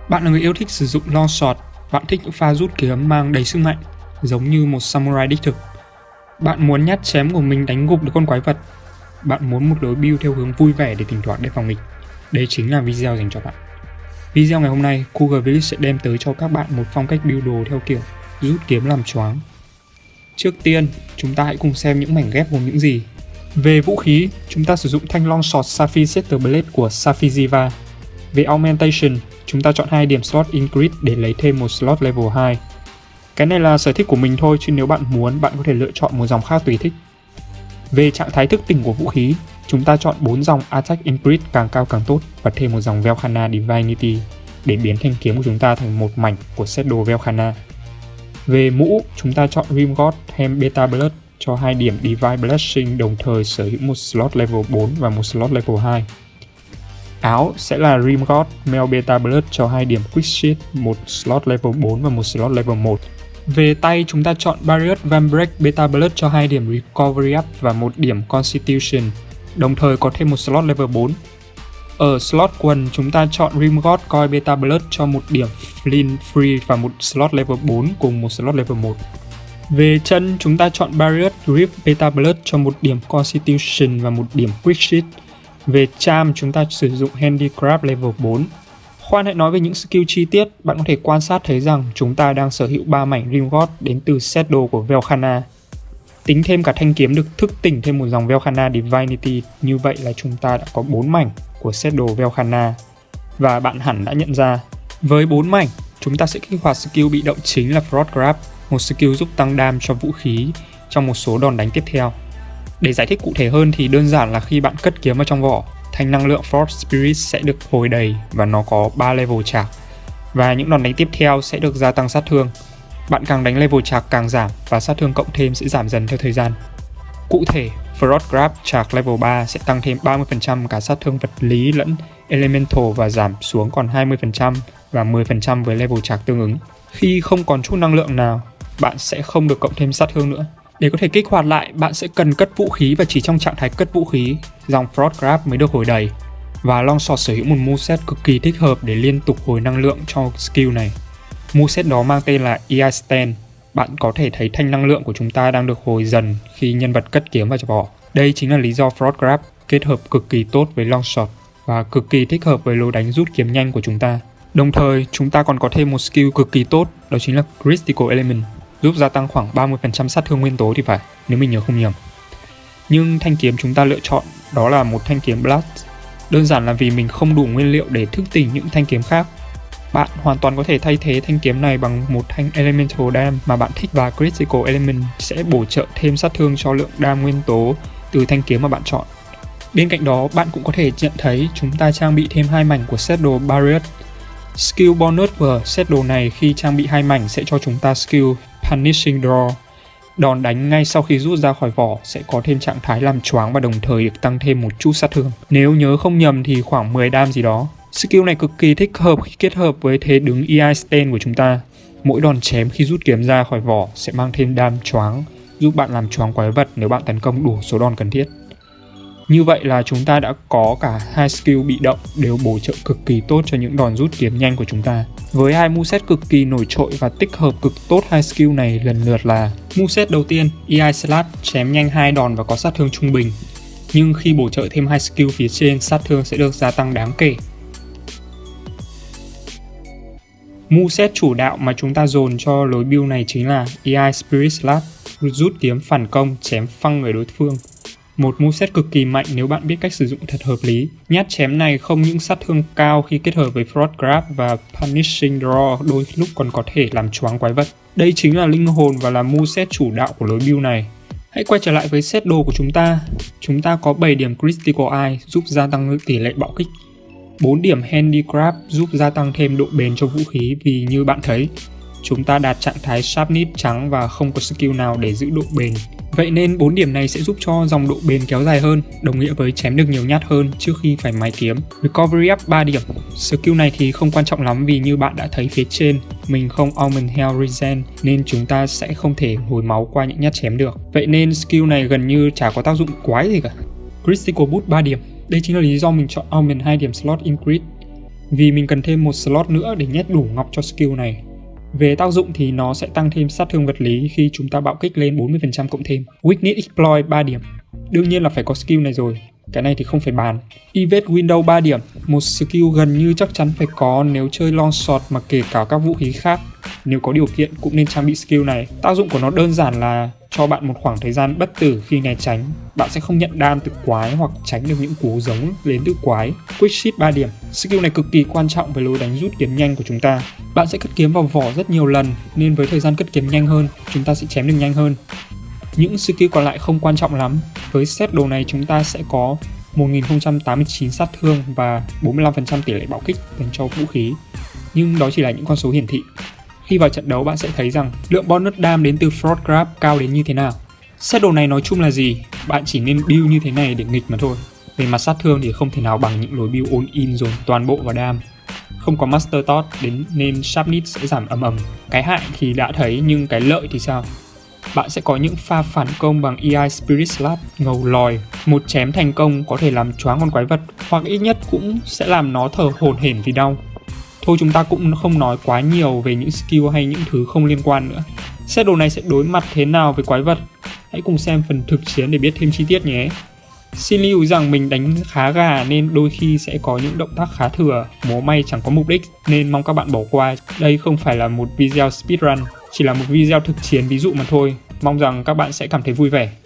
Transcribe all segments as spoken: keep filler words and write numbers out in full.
Bạn là người yêu thích sử dụng long sword, bạn thích những pha rút kiếm mang đầy sức mạnh, giống như một samurai đích thực. Bạn muốn nhát chém của mình đánh gục được con quái vật. Bạn muốn một lối build theo hướng vui vẻ để thỉnh thoảng đề phòng nghịch. Đây chính là video dành cho bạn. Video ngày hôm nay, Cougar Village sẽ đem tới cho các bạn một phong cách build đồ theo kiểu rút kiếm làm choáng. Trước tiên, chúng ta hãy cùng xem những mảnh ghép gồm những gì. Về vũ khí, chúng ta sử dụng thanh longsword Sapphire Scepter Blade của Sapphire Ziva. Về augmentation, chúng ta chọn hai điểm slot increase để lấy thêm một slot level hai. Cái này là sở thích của mình thôi, chứ nếu bạn muốn, bạn có thể lựa chọn một dòng khác tùy thích. Về trạng thái thức tỉnh của vũ khí, chúng ta chọn bốn dòng attack increase càng cao càng tốt và thêm một dòng Velkhana Divinity để biến thanh kiếm của chúng ta thành một mảnh của set đồ Velkhana. Về mũ, chúng ta chọn Rimgod Hem Beta Blood cho hai điểm Divine Blessing, đồng thời sở hữu một slot level bốn và một slot level hai. Áo sẽ là Rimgod Mel Beta Blood cho hai điểm Quick Shield, một slot level bốn và một slot level một. Về tay, chúng ta chọn Barrier Vambreak Beta Blood cho hai điểm Recovery Up và một điểm Constitution, đồng thời có thêm một slot level bốn. Ở slot quần, chúng ta chọn Rimgod Coil Beta Blood cho một điểm Flint Free và một slot level bốn cùng một slot level một. Về chân, chúng ta chọn Barrier Grip Beta Blood cho một điểm Constitution và một điểm Quick Shield. Về charm, chúng ta sử dụng Handicraft level bốn. Khoan hãy nói về những skill chi tiết, bạn có thể quan sát thấy rằng chúng ta đang sở hữu ba mảnh Rimgod đến từ set đồ của Velkhana. Tính thêm cả thanh kiếm được thức tỉnh thêm một dòng Velkhana Divinity, như vậy là chúng ta đã có bốn mảnh của set đồ Velkhana. Và bạn hẳn đã nhận ra, với bốn mảnh, chúng ta sẽ kích hoạt skill bị động chính là Frost Grab, một skill giúp tăng dam cho vũ khí trong một số đòn đánh tiếp theo. Để giải thích cụ thể hơn thì đơn giản là khi bạn cất kiếm vào trong vỏ, thanh năng lượng Frost Spirit sẽ được hồi đầy và nó có ba level chạc. Và những đòn đánh tiếp theo sẽ được gia tăng sát thương. Bạn càng đánh level chạc càng giảm và sát thương cộng thêm sẽ giảm dần theo thời gian. Cụ thể, Frost Grab chạc level ba sẽ tăng thêm ba mươi phần trăm cả sát thương vật lý lẫn elemental và giảm xuống còn hai mươi phần trăm và mười phần trăm với level chạc tương ứng. Khi không còn chút năng lượng nào, bạn sẽ không được cộng thêm sát thương nữa. Để có thể kích hoạt lại, bạn sẽ cần cất vũ khí và chỉ trong trạng thái cất vũ khí, dòng Frost Grab mới được hồi đầy. Và longsword sở hữu một moveset cực kỳ thích hợp để liên tục hồi năng lượng cho skill này. Moveset đó mang tên là e i Stand. Bạn có thể thấy thanh năng lượng của chúng ta đang được hồi dần khi nhân vật cất kiếm vào vỏ. Đây chính là lý do Frost Grab kết hợp cực kỳ tốt với longsword và cực kỳ thích hợp với lối đánh rút kiếm nhanh của chúng ta. Đồng thời, chúng ta còn có thêm một skill cực kỳ tốt, đó chính là Critical Element, giúp gia tăng khoảng ba mươi phần trăm sát thương nguyên tố thì phải, nếu mình nhớ không nhầm. Nhưng thanh kiếm chúng ta lựa chọn đó là một thanh kiếm Blast, đơn giản là vì mình không đủ nguyên liệu để thức tỉnh những thanh kiếm khác. Bạn hoàn toàn có thể thay thế thanh kiếm này bằng một thanh Elemental Dam mà bạn thích, và Critical Element sẽ bổ trợ thêm sát thương cho lượng dam nguyên tố từ thanh kiếm mà bạn chọn. Bên cạnh đó, bạn cũng có thể nhận thấy chúng ta trang bị thêm hai mảnh của set đồ Barrier. Skill bonus của set đồ này khi trang bị hai mảnh sẽ cho chúng ta skill Punishing Draw. Đòn đánh ngay sau khi rút ra khỏi vỏ sẽ có thêm trạng thái làm choáng và đồng thời được tăng thêm một chút sát thương. Nếu nhớ không nhầm thì khoảng mười dam gì đó. Skill này cực kỳ thích hợp khi kết hợp với thế đứng e i Stand của chúng ta. Mỗi đòn chém khi rút kiếm ra khỏi vỏ sẽ mang thêm dam choáng, giúp bạn làm choáng quái vật nếu bạn tấn công đủ số đòn cần thiết. Như vậy là chúng ta đã có cả hai skill bị động đều bổ trợ cực kỳ tốt cho những đòn rút kiếm nhanh của chúng ta. Với hai moveset cực kỳ nổi trội và tích hợp cực tốt hai skill này lần lượt là moveset đầu tiên, e i Slash, chém nhanh hai đòn và có sát thương trung bình. Nhưng khi bổ trợ thêm hai skill phía trên, sát thương sẽ được gia tăng đáng kể. Moveset chủ đạo mà chúng ta dồn cho lối build này chính là e i Spirit Slash, rút kiếm phản công chém phăng người đối phương. Một moveset cực kỳ mạnh nếu bạn biết cách sử dụng thật hợp lý. Nhát chém này không những sát thương cao khi kết hợp với Frost Grab và Punishing Draw, đôi lúc còn có thể làm choáng quái vật. Đây chính là linh hồn và là moveset chủ đạo của lối build này. Hãy quay trở lại với set đồ của chúng ta. Chúng ta có bảy điểm Critical Eye giúp gia tăng tỷ lệ bạo kích, bốn điểm Handicraft giúp gia tăng thêm độ bền cho vũ khí, vì như bạn thấy, chúng ta đạt trạng thái Sharpness trắng và không có skill nào để giữ độ bền. Vậy nên bốn điểm này sẽ giúp cho dòng độ bền kéo dài hơn, đồng nghĩa với chém được nhiều nhát hơn trước khi phải mài kiếm. Recovery Up ba điểm. Skill này thì không quan trọng lắm vì như bạn đã thấy phía trên, mình không Augment Health Regen nên chúng ta sẽ không thể hồi máu qua những nhát chém được. Vậy nên skill này gần như chả có tác dụng quái gì cả. Critical Boost ba điểm. Đây chính là lý do mình chọn Augment hai điểm slot increase. vì mình cần thêm một slot nữa để nhét đủ ngọc cho skill này. Về tác dụng thì nó sẽ tăng thêm sát thương vật lý khi chúng ta bạo kích lên bốn mươi phần trăm cộng thêm. Weakness Exploit ba điểm. Đương nhiên là phải có skill này rồi, cái này thì không phải bàn. Evade Window ba điểm, một skill gần như chắc chắn phải có nếu chơi Longsword mà kể cả các vũ khí khác. Nếu có điều kiện cũng nên trang bị skill này. Tác dụng của nó đơn giản là cho bạn một khoảng thời gian bất tử khi né tránh. Bạn sẽ không nhận đam từ quái hoặc tránh được những cú giống đến từ quái. Quick Shift ba điểm. Skill này cực kỳ quan trọng với lối đánh rút kiếm nhanh của chúng ta. Bạn sẽ cất kiếm vào vỏ rất nhiều lần, nên với thời gian cất kiếm nhanh hơn, chúng ta sẽ chém được nhanh hơn. Những skill còn lại không quan trọng lắm. Với set đồ này chúng ta sẽ có một nghìn không trăm tám mươi chín sát thương và bốn mươi lăm phần trăm tỷ lệ bạo kích dành cho vũ khí. Nhưng đó chỉ là những con số hiển thị. Khi vào trận đấu bạn sẽ thấy rằng lượng bonus dam đến từ Fraud Grab cao đến như thế nào. Set đồ này nói chung là gì? Bạn chỉ nên build như thế này để nghịch mà thôi. Về mặt sát thương thì không thể nào bằng những lối build all in dồn toàn bộ vào dam. Không có Master Tot đến nên Sharpness sẽ giảm ầm ầm. Cái hại thì đã thấy nhưng cái lợi thì sao? Bạn sẽ có những pha phản công bằng e i Spirit Slap, ngầu lòi. Một chém thành công có thể làm choáng con quái vật, hoặc ít nhất cũng sẽ làm nó thở hổn hển vì đau. Thôi chúng ta cũng không nói quá nhiều về những skill hay những thứ không liên quan nữa. Set đồ này sẽ đối mặt thế nào với quái vật? Hãy cùng xem phần thực chiến để biết thêm chi tiết nhé. Xin lưu ý rằng mình đánh khá gà nên đôi khi sẽ có những động tác khá thừa, múa may chẳng có mục đích nên mong các bạn bỏ qua. Đây không phải là một video speedrun, chỉ là một video thực chiến ví dụ mà thôi. Mong rằng các bạn sẽ cảm thấy vui vẻ.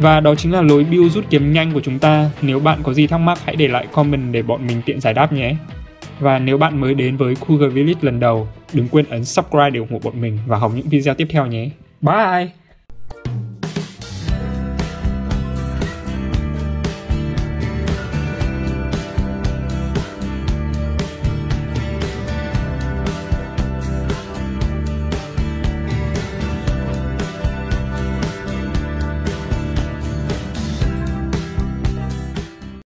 Và đó chính là lối build rút kiếm nhanh của chúng ta. Nếu bạn có gì thắc mắc hãy để lại comment để bọn mình tiện giải đáp nhé. Và nếu bạn mới đến với Cougar Village lần đầu, đừng quên ấn subscribe để ủng hộ bọn mình và học những video tiếp theo nhé. Bye!